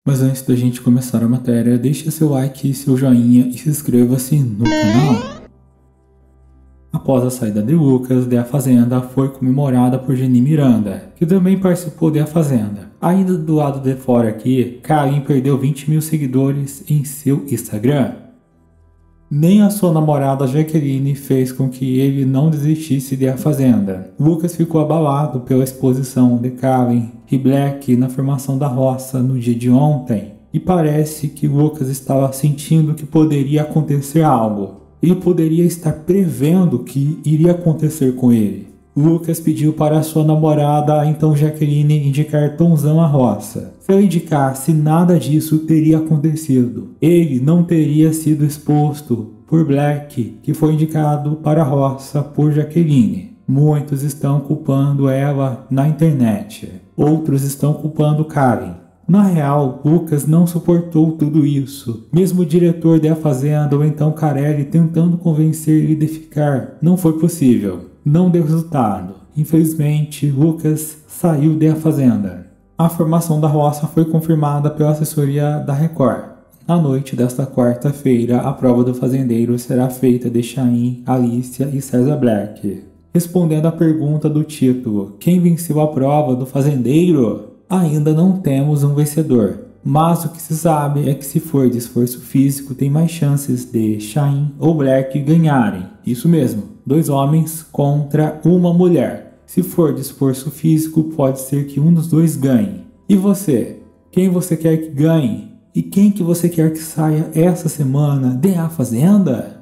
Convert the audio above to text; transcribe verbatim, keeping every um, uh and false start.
Mas antes da gente começar a matéria, deixe seu like, seu joinha e se inscreva-se no canal. Após a saída de Lucas de A Fazenda, foi comemorada por Jenny Miranda, que também participou de A Fazenda. Ainda do lado de fora aqui, Karen perdeu vinte mil seguidores em seu Instagram. Nem a sua namorada Jaqueline fez com que ele não desistisse de A Fazenda. Lucas ficou abalado pela exposição de Karen e Black na formação da roça no dia de ontem, e parece que Lucas estava sentindo que poderia acontecer algo. Ele poderia estar prevendo o que iria acontecer com ele. Lucas pediu para sua namorada, então Jaqueline, indicar Tonzão à roça. Se ela indicasse, nada disso teria acontecido. Ele não teria sido exposto por Black, que foi indicado para a roça por Jaqueline. Muitos estão culpando ela na internet. Outros estão culpando Karen. Na real, Lucas não suportou tudo isso. Mesmo o diretor de A Fazenda, ou então Carelli, tentando convencer ele de ficar, não foi possível. Não deu resultado. Infelizmente, Lucas saiu de A Fazenda. A formação da roça foi confirmada pela assessoria da Record. Na noite desta quarta-feira, a prova do fazendeiro será feita de Chain, Alicia e César Black. Respondendo à pergunta do título, quem venceu a prova do fazendeiro? Ainda não temos um vencedor, mas o que se sabe é que se for de esforço físico tem mais chances de Chain ou Black ganharem. Isso mesmo, dois homens contra uma mulher. Se for de esforço físico, pode ser que um dos dois ganhe. E você? Quem você quer que ganhe? E quem que você quer que saia essa semana de A Fazenda?